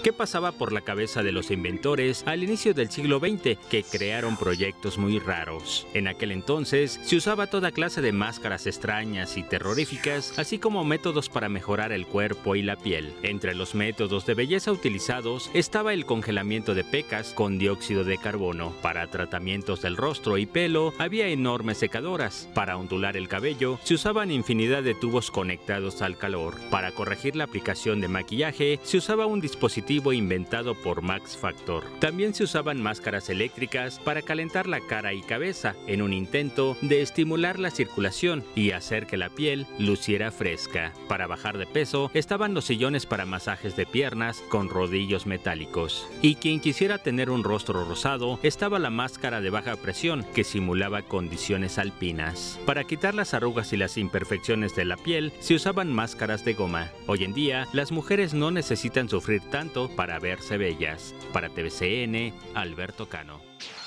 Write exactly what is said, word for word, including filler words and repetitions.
¿Qué pasaba por la cabeza de los inventores al inicio del siglo veinte que crearon proyectos muy raros? En aquel entonces se usaba toda clase de máscaras extrañas y terroríficas, así como métodos para mejorar el cuerpo y la piel. Entre los métodos de belleza utilizados estaba el congelamiento de pecas con dióxido de carbono. Para tratamientos del rostro y pelo había enormes secadoras. Para ondular el cabello se usaban infinidad de tubos conectados al calor. Para corregir la aplicación de maquillaje se usaba un dispositivo inventado por Max Factor. También se usaban máscaras eléctricas para calentar la cara y cabeza en un intento de estimular la circulación y hacer que la piel luciera fresca. Para bajar de peso estaban los sillones para masajes de piernas con rodillos metálicos. Y quien quisiera tener un rostro rosado, estaba la máscara de baja presión que simulaba condiciones alpinas. Para quitar las arrugas y las imperfecciones de la piel se usaban máscaras de goma. Hoy en día las mujeres no necesitan sufrir tanto para verse bellas. Para T V C N, Alberto Cano.